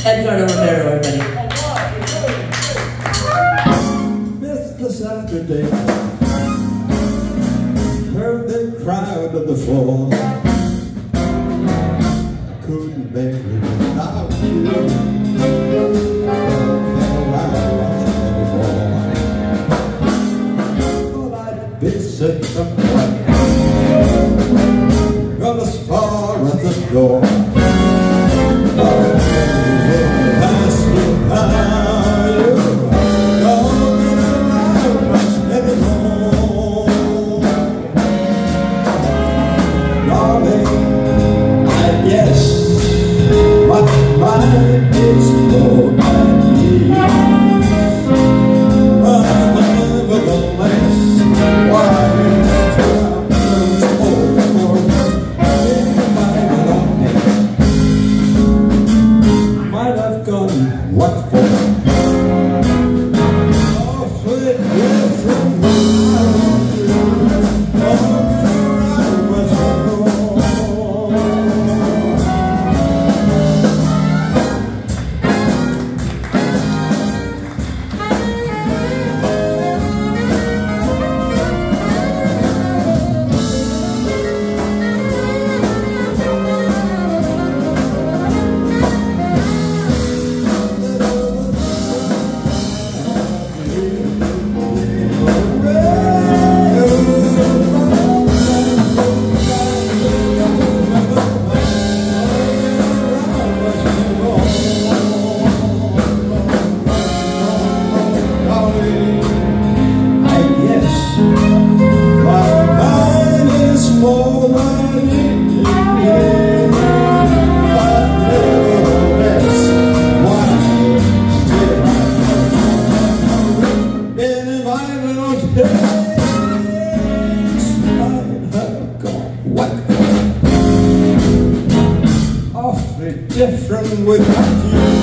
Edgardo Romero, everybody. Mr. Saturday, heard the crowd on the floor. I couldn't bear it without you. Thought I'd visit someone, got as far as the door. What for? Awfully different awfully different without you.